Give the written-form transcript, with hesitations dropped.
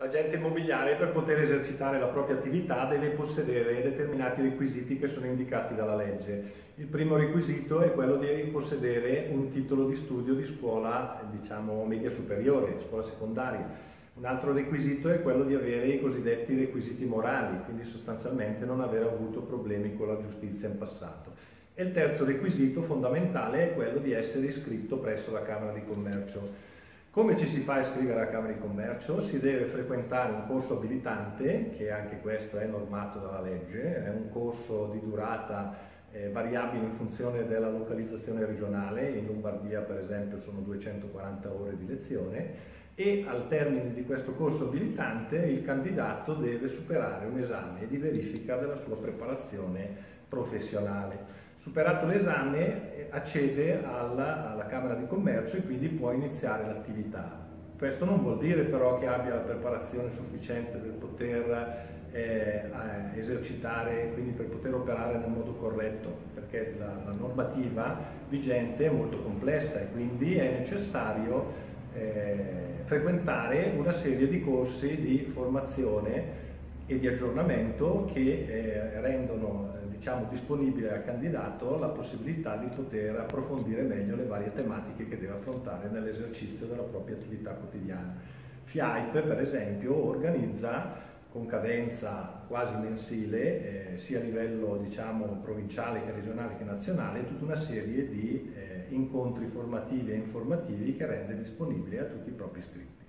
L'agente immobiliare, per poter esercitare la propria attività, deve possedere determinati requisiti che sono indicati dalla legge. Il primo requisito è quello di possedere un titolo di studio di scuola, diciamo, media superiore, scuola secondaria. Un altro requisito è quello di avere i cosiddetti requisiti morali, quindi sostanzialmente non aver avuto problemi con la giustizia in passato. E il terzo requisito fondamentale è quello di essere iscritto presso la Camera di Commercio. Come ci si fa a iscrivere alla Camera di Commercio? Si deve frequentare un corso abilitante, che anche questo è normato dalla legge, è un corso di durata variabile in funzione della localizzazione regionale. In Lombardia per esempio sono 240 ore di lezione, e al termine di questo corso abilitante il candidato deve superare un esame di verifica della sua preparazione professionale. Superato l'esame accede alla Camera di Commercio e quindi può iniziare l'attività. Questo non vuol dire però che abbia la preparazione sufficiente per poter esercitare, quindi per poter operare nel modo corretto, perché la normativa vigente è molto complessa e quindi è necessario frequentare una serie di corsi di formazione e di aggiornamento che rendono diciamo, disponibile al candidato la possibilità di poter approfondire meglio le varie tematiche che deve affrontare nell'esercizio della propria attività quotidiana. FIAIP, per esempio, organizza con cadenza quasi mensile, sia a livello diciamo, provinciale che regionale che nazionale, tutta una serie di incontri formativi e informativi che rende disponibili a tutti i propri iscritti.